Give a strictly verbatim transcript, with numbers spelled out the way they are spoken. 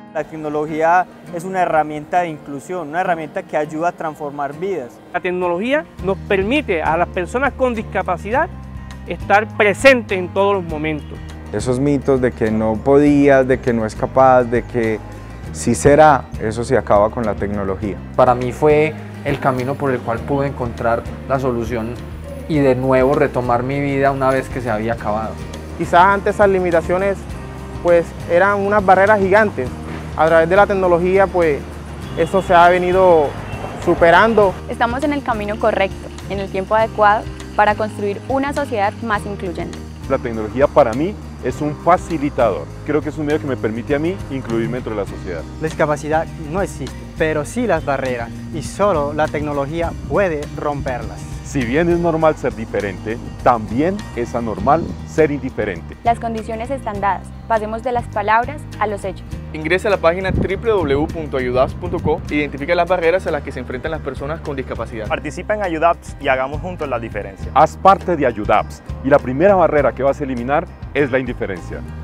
La tecnología es una herramienta de inclusión, una herramienta que ayuda a transformar vidas. La tecnología nos permite a las personas con discapacidad estar presentes en todos los momentos. Esos mitos de que no podías, de que no es capaz, de que sí será, eso se acaba con la tecnología. Para mí fue el camino por el cual pude encontrar la solución y de nuevo retomar mi vida una vez que se había acabado. Quizás antes esas limitaciones pues eran unas barreras gigantes. A través de la tecnología pues eso se ha venido superando. Estamos en el camino correcto, en el tiempo adecuado para construir una sociedad más incluyente. La tecnología para mí es un facilitador. Creo que es un medio que me permite a mí incluirme dentro de la sociedad. La discapacidad no existe, pero sí las barreras, y solo la tecnología puede romperlas. Si bien es normal ser diferente, también es anormal ser indiferente. Las condiciones están dadas, pasemos de las palabras a los hechos. Ingrese a la página w w w punto ayudaps punto co e identifique las barreras a las que se enfrentan las personas con discapacidad. Participa en Ayudaps y hagamos juntos la diferencia. Haz parte de Ayudaps y la primera barrera que vas a eliminar es la indiferencia.